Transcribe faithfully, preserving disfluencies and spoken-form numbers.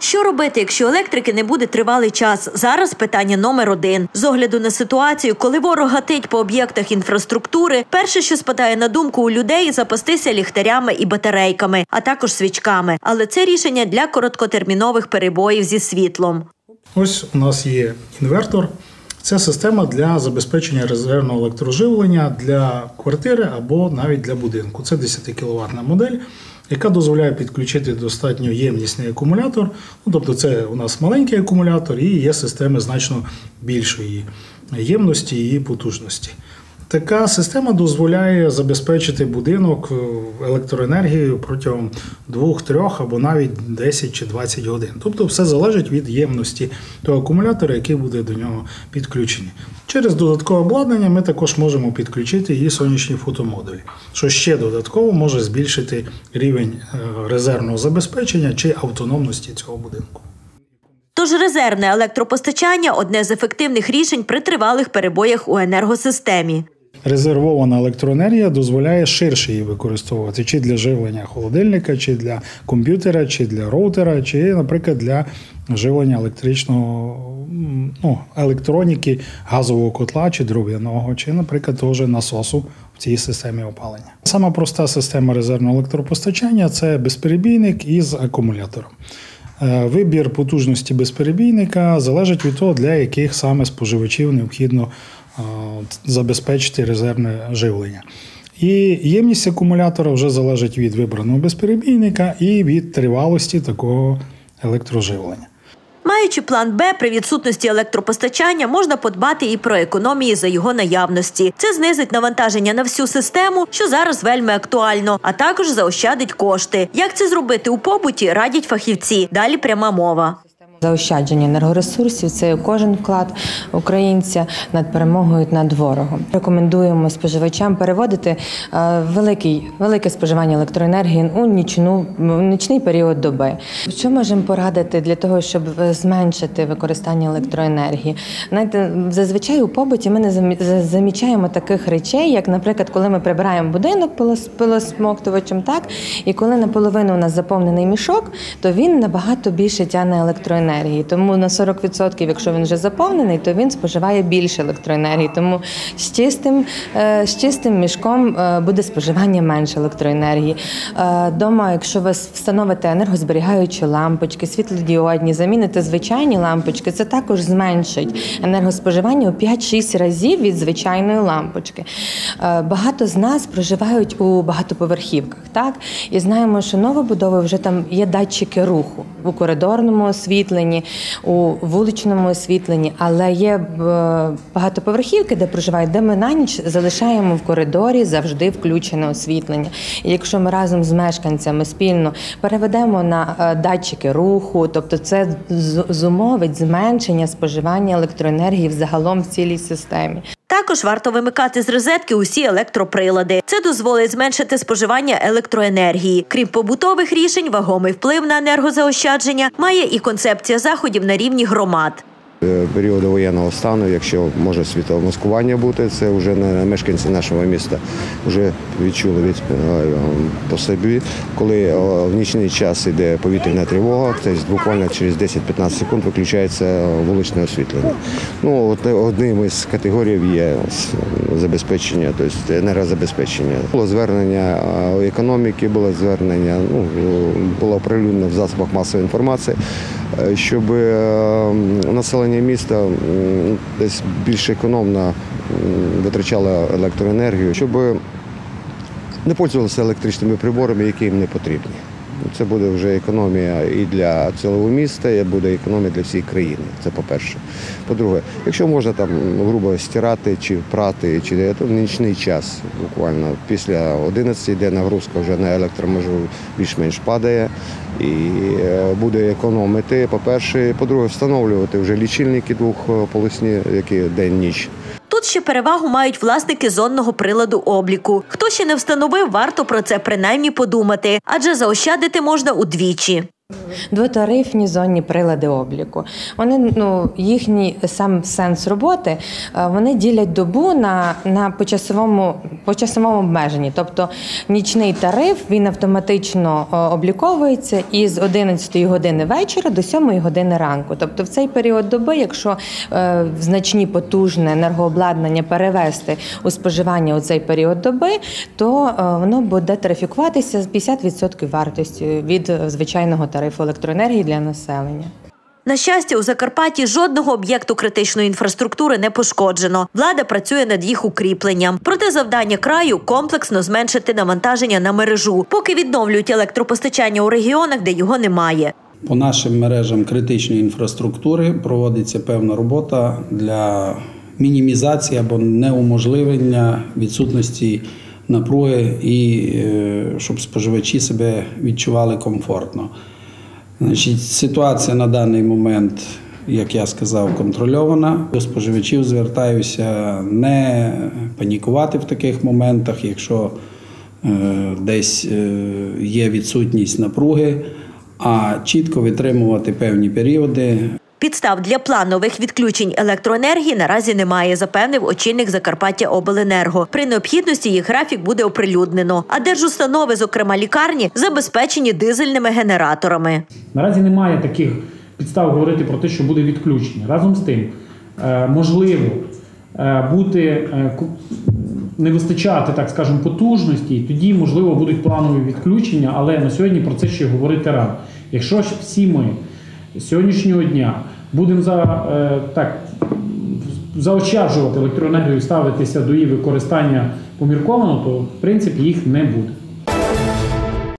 Що робити, якщо електрики не буде тривалий час? Зараз питання номер один. З огляду на ситуацію, коли ворог гатить по об'єктах інфраструктури, перше, що спадає на думку у людей – запастися ліхтарями і батарейками, а також свічками. Але це рішення для короткотермінових перебоїв зі світлом. Ось у нас є інвертор. Це система для забезпечення резервного електроживлення для квартири або навіть для будинку. Це десятикіловатна модель, яка дозволяє підключити достатньо ємнісний акумулятор. Ну, тобто це у нас маленький акумулятор і є системи значно більшої ємності і потужності. Така система дозволяє забезпечити будинок електроенергією протягом двох-трьох або навіть десять чи двадцять годин. Тобто все залежить від ємності того акумулятора, який буде до нього підключений. Через додаткове обладнання ми також можемо підключити і сонячні фотомодулі, що ще додатково може збільшити рівень резервного забезпечення чи автономності цього будинку. Тож резервне електропостачання – одне з ефективних рішень при тривалих перебоях у енергосистемі. Резервована електроенергія дозволяє ширше її використовувати, чи для живлення холодильника, чи для комп'ютера, чи для роутера, чи, наприклад, для живлення електричного, ну, електроніки, газового котла, чи дров'яного, чи, наприклад, теж насосу в цій системі опалення. Сама проста система резервного електропостачання – це безперебійник із акумулятором. Вибір потужності безперебійника залежить від того, для яких саме споживачів необхідно забезпечити резервне живлення. І ємність акумулятора вже залежить від вибраного безперебійника і від тривалості такого електроживлення. Маючи план Б, при відсутності електропостачання можна подбати і про економії за його наявності. Це знизить навантаження на всю систему, що зараз вельми актуально, а також заощадить кошти. Як це зробити у побуті, радять фахівці. Далі пряма мова. Заощадження енергоресурсів – це кожен вклад українця над перемогою над ворогом. Рекомендуємо споживачам переводити великий, велике споживання електроенергії у нічну, нічний період доби. Що можемо порадити для того, щоб зменшити використання електроенергії? Знаєте, зазвичай у побуті ми не замічаємо таких речей, як, наприклад, коли ми прибираємо будинок пилосмоктувачем, так, і коли наполовину у нас заповнений мішок, то він набагато більше тягне електроенергії. Тому на сорок відсотків, якщо він вже заповнений, то він споживає більше електроенергії. Тому з чистим, з чистим мішком буде споживання менше електроенергії. Дома, якщо ви встановите енергозберігаючі лампочки, світлодіодні, заміните звичайні лампочки, це також зменшить енергоспоживання у п'ять-шість разів від звичайної лампочки. Багато з нас проживають у багатоповерхівках, так? І знаємо, що новобудови вже там є датчики руху у коридорному освітленні, у вуличному освітленні, але є багатоповерхівки, де проживають, де ми на ніч залишаємо в коридорі завжди включене освітлення. І якщо ми разом з мешканцями спільно переведемо на датчики руху, тобто це зумовить зменшення споживання електроенергії взагалом в цілій системі. Також варто вимикати з розетки усі електроприлади. Це дозволить зменшити споживання електроенергії. Крім побутових рішень, вагомий вплив на енергозаощадження має і концепція заходів на рівні громад. Періоду воєнного стану, якщо може світломаскування бути, це вже не мешканці нашого міста вже відчули від, по собі. Коли в нічний час йде повітряна тривога, тобто буквально через десять-п'ятнадцять секунд виключається вуличне освітлення. Ну, одним із категорій є забезпечення, тобто енергозабезпечення. Було звернення економіки, було звернення, ну, було оприлюднено в засобах масової інформації, щоб населення міста десь більш економно витрачало електроенергію, щоб не пользувалися електричними приборами, які їм не потрібні. Це буде вже економія і для цілого міста, і буде економія для всієї країни. Це по-перше. По-друге, якщо можна там грубо стирати чи прати, чи то в нічний час, буквально після одинадцяти, де нагрузка вже на електроможу більш-менш падає і буде економити, по-перше. По-друге, встановлювати вже лічильники двохполосні, які день-ніч. Тут ще перевагу мають власники зонного приладу обліку. Хто ще не встановив, варто про це принаймні подумати, адже заощадити можна удвічі. Двотарифні зонні прилади обліку. Вони, ну, їхній сам сенс роботи, вони ділять добу на, на почасовому, почасовому обмеженні. Тобто нічний тариф, він автоматично обліковується із одинадцятої години вечора до сьомої години ранку. Тобто в цей період доби, якщо е, значні потужне енергообладнання перевести у споживання у цей період доби, то е, воно буде тарифікуватися з п'ятдесят відсотків вартості від звичайного тарифу електроенергії для населення. На щастя, у Закарпатті жодного об'єкту критичної інфраструктури не пошкоджено. Влада працює над їх укріпленням. Проте завдання краю – комплексно зменшити навантаження на мережу, поки відновлюють електропостачання у регіонах, де його немає. По нашим мережам критичної інфраструктури проводиться певна робота для мінімізації або неуможливлення відсутності напруги і щоб споживачі себе відчували комфортно. Значить, ситуація на даний момент, як я сказав, контрольована. До споживачів звертаюся не панікувати в таких моментах, якщо е, десь е, є відсутність напруги, а чітко витримувати певні періоди. Підстав для планових відключень електроенергії наразі немає, запевнив очільник Закарпаттяобленерго. При необхідності їх графік буде оприлюднено. А держустанови, зокрема лікарні, забезпечені дизельними генераторами. Наразі немає таких підстав говорити про те, що буде відключення. Разом з тим, можливо, бути, не вистачати, так скажемо, потужності, тоді, можливо, будуть планові відключення, але на сьогодні про це ще говорити рано. Якщо всі ми з сьогоднішнього дня будемо за, так, заощаджувати електроенергію і ставитися до її використання помірковано, то, в принципі, їх не буде.